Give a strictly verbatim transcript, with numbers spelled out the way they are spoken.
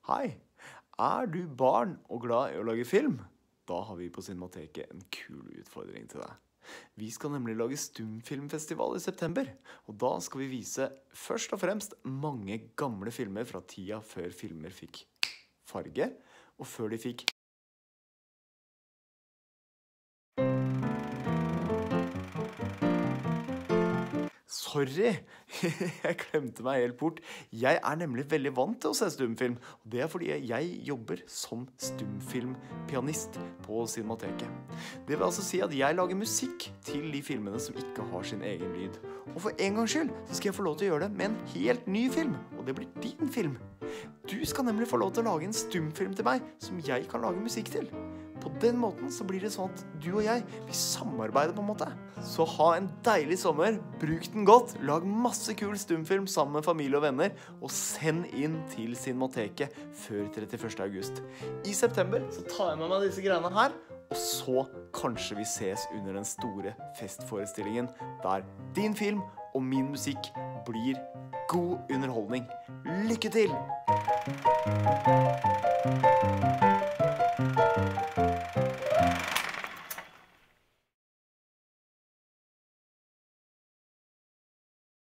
Hei, er du barn og glad i å lage film? Da har vi på Cinemateket en kul utfordring til deg. Vi skal nemlig lage stumfilmfestival i september, og da skal vi vise først og fremst mange gamle filmer fra tida før filmer fikk farge, og før de fikk Sorry, jeg glemte meg helt bort. Jeg er nemlig veldig vant til å se stumfilm, og det er fordi jeg jobber som stumfilmpianist på Cinemateket. Det vil altså si at jeg lager musikk til de filmene som ikke har sin egen lyd. Og for en gangs skyld så skal jeg få lov til å gjøre det med en helt ny film, og det blir din film. Du skal nemlig få lov til å lage en stumfilm til meg som jeg kan lage musikk til. På den måten så blir det sånn at du og jeg, vi samarbeider på en måte. Så ha en deilig sommer, bruk den godt, lag masse kul stumfilm sammen med familie og venner, og send inn til Cinemateket før trettiførste august. I september så tar jeg med meg disse greiene her, og så kanskje vi ses under den store festforestillingen, der din film og min musikk blir god underholdning. Lykke til!